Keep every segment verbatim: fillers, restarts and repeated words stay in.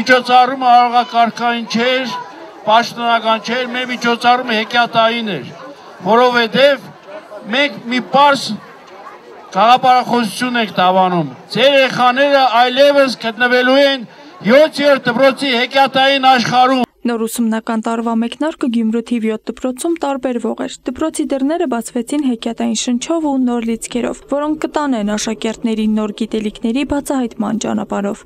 միջոցառումը արարողակարգային չէր, պաշտոնական չէր, մեր միջոցառումը հեքիաթային էր, որովհետև մենք մի պարզ գաղափարախոսություն ենք դավանում։ Ձեր երեխաները այլևս գտնվելու են յոթերորդ դպրոցի հեքիաթային աշխարհում։ Նոր ուսումնական տարվա մեկնարկը Գյումրու թիվ յոթ դպրոցում տարբերվող էր։ Դպրոցի դռները բացվեցին հեքիաթային շնչով ու նոր լիցքերով, որոնք կտանեն աշակերտներին նոր գիտելիքների բացահայտման ճանապարհով։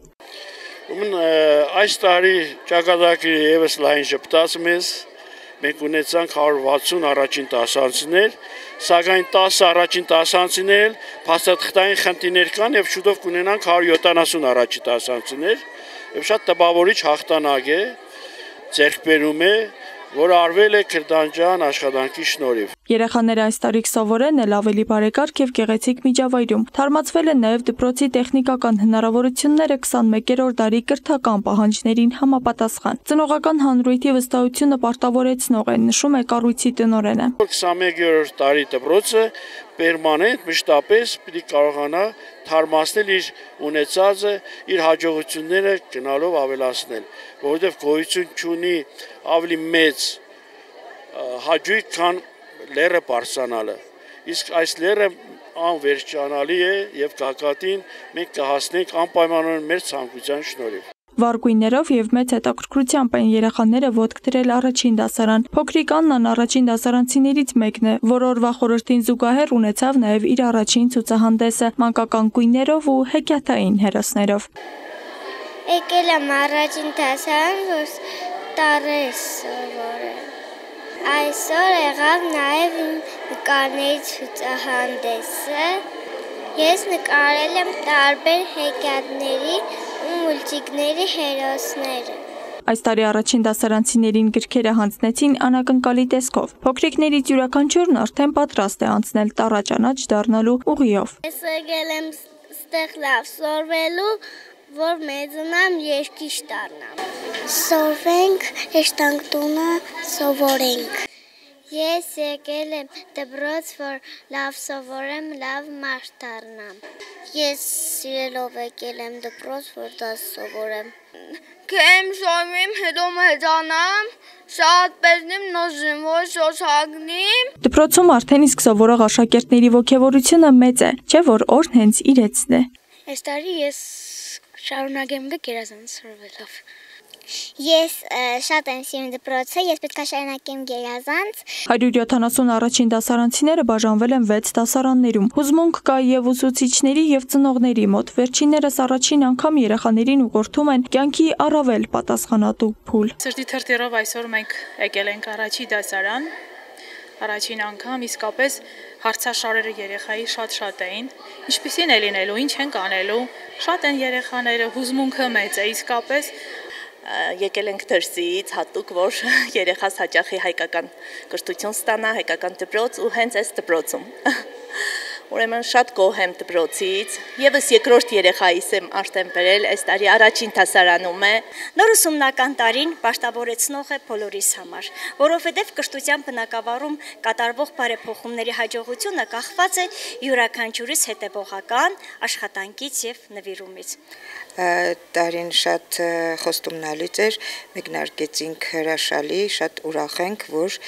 Այս տարի ճակատագրի ևս լայն ժպտաց մեզ, մենք ունեցանք հարյուր վաթսուն առաջին դասարանցիներ, սակայն տասը առաջին դասարանցիներ փաստաթղթային խնդիրներ կան եւ շուտով կունենանք հարյուր յոթանասուն առաջին դասարանցիներ, եւ շատ տպավորիչ հաղթանակ է ձեռք բերում է, որ արվել է քրդանջան աշխատանքի շնորհիվ։ Երեխաները այս տարի կսովորեն էլ ավելի բարեկարգ եւ գեղեցիկ միջավայրում։ Թարմացվել են նաեւ դպրոցի տեխնիկական հնարավորությունները քսանմեկերորդ դարի կրթական պահանջներին համապատասխան։ Ծնողական հանրույթի վստահությունը պարտավորեցնող է, նշում է կառույցի տնօրենը։ քսանմեկերորդ դարի դպրոցը պերմանենտ մշտապես պիտի կարողանա թարմացնել իր ունեցածը, իր հաջողությունները գնալով ավելացնել, որովհետև գոյություն չունի ավելի մեծ հաճույք, քան լեռը բարձրանալը։ Իսկ այս լեռը անվերջանալի է եւ գագաթին մենք կհասնենք անպայմանորեն մեր ցանկության շնորհիվ։ Վառ գույներով եւ մեծ հետաքրքրությամբ են երեխաները ոտք դրել առաջին դասարան։ Փոքրիկ Աննան առաջին դասարանցիներից մեկն է, որ օրվա խորհրդին զուգահեռ ունեցավ նաեւ իր առաջին ցուցահանդեսը մանկական գույներով ու հեքիաթային հերոսներով։ Եկել եմ առաջին դասարան, որ տարեր սովորել։ Այսօր եղավ նաեւ իմ նկարների ցուցահանդեսը։ Ես նկարել եմ տարբեր հեքիաթների ու մուլտիկների հերոսները։ Այս տարի առաջին դասարանցիներին գրքերը հանձնեցին անակնկալի տեսքով։ Փոքրիկներից յուրաքանչյուրն արդեն պատրաստ է անցնել տառաճանաչ դառնալու ուղիով։ Ես եկել եմ ստեղ լավ սովորելու, որ մեծանամ երկիշ դառնամ։ Սովորենք, հեշտանգտունը սովորենք։ Ես եկել եմ դպրոց, որ լավ սովորեմ, լավ մարդ դառնամ։ Ես սիրելով եկել եմ դպրոց, որ դաս սովորեմ։ Կեմ շոյմիմ, հետո մեծանամ, շատ պեզնիմ, նոժիմ, որ շոշագնիմ։ Դպրոցում արդեն իսկ սովորող աշակերտների ոգևորությունը մեծ է, չէ՞ որ օրն հենց իրեցն է։ Այս տարի ես շարունակեմ գերազանց սովորելով։ Ես շատ եմ սիրում դպրոցը, ես պետք է շարունակեմ գերազանց։ հարյուր յոթանասուն առաջին դասարանցիները բաժանվել են վեց դասարաններում։ Հուզմունք կա եւ ուսուցիչների եւ ծնողների մոտ։ Վերջիններս առաջին անգամ երեխաներին ուղղորդում են կյանքի առավել պատասխանատու փուլ։ Սրտի թրթիռով այսօր մենք եկել ենք առաջի դասարան։ Առաջին անգամ իսկապես հարցաշարերը երեխայի շատ-շատ էին։ Ինչպիսին է լինելու, ինչ ենք անելու։ Շատ են երեխաները, հուզմունքը մեծ է իսկապես։ Եկել ենք դրսից, հատուկ, որ երեխաս հաճախի հայկական կրթություն ստանա, հայկական դպրոց ու հենց այս դպրոցում։ Ուրեմն շատ գոհ եմ դպրոցից, եւս երկրորդ երեխայիս եմ արդեն բերել, այս տարի առաջին դասարանում է։ Նոր ուսումնական տարին պարտավորեցնող է բոլորիս համար, որովհետև կրթության բնագավառում կատարվող բարեփոխումների հաջողությունը կախված է յուրաքանչյուրիս հետևողական աշխատանքից եւ նվիրումից։ Տարին շատ խոստումնալից էր, մեկնարկեցինք հրաշալի, շատ ուրախ ենք, որ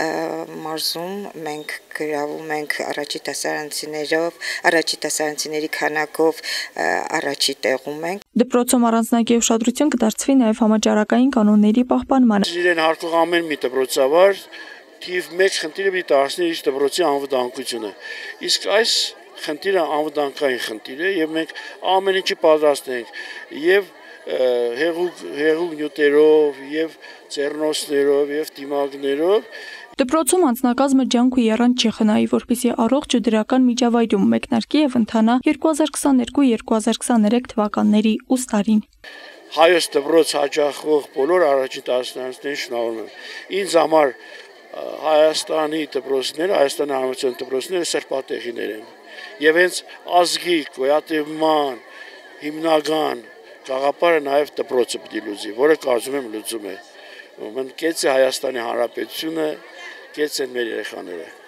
մարզում մենք գրավում ենք առաջի դասարանցիներով, առաջի դասարանցիների քանակով առաջի տեղում ենք։ Դպրոցում առանձնագի ուշադրություն կդարձվի նաև համաճարակային կանոնների պահպանմանը։ Իրեն հարկող ամեն մի դպրոցավար թիվ մեկ խնդիրը պիտի դարձնի իր դպրոցի անվտանգությունը։ Իսկ այս խնդիրը անվտանգային խնդիր է եւ մենք ամեն ինչի պատրաստ ենք եւ հեղուկ հեղուկ նյութերով եւ ծեռնոցներով եւ դիմակներով։ Դպրոցում անձնակազմը ջանք ու եռանդ չի խնայի, որպեսզի առողջ ու դրական միջավայրում մեկնարկի եւ ընթանա երկու հազար քսաներկու երկու հազար քսաներեք թվականների ուստարին։ Հայոց դպրոց հաջողող բոլոր առաջին դասարանցիներին շնորհում եմ։ Ինձ համար Հայաստանի դպրոցները, Հայաստանի Հանրապետության դպրոցները սրբատեղիներ են։ Եվ հենց ազգի գոյատևման հիմնական գաղափարը նաև դպրոցը պիտի լուծի, որը կարծում եմ լուծում է։ Ուրեմն կեցե Հայաստանի Հանրապետությունը, կեցեն մեր երեխաները։